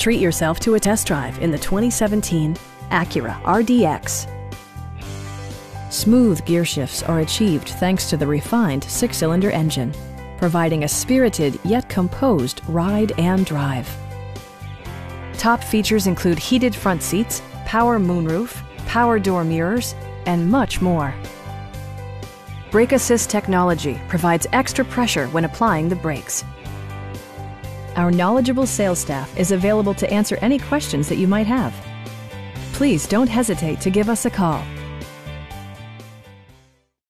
Treat yourself to a test drive in the 2017 Acura RDX. Smooth gear shifts are achieved thanks to the refined 6-cylinder engine, providing a spirited yet composed ride and drive. Top features include heated front seats, power moonroof, power door mirrors, and much more. Brake Assist technology provides extra pressure when applying the brakes. Our knowledgeable sales staff is available to answer any questions that you might have. Please don't hesitate to give us a call.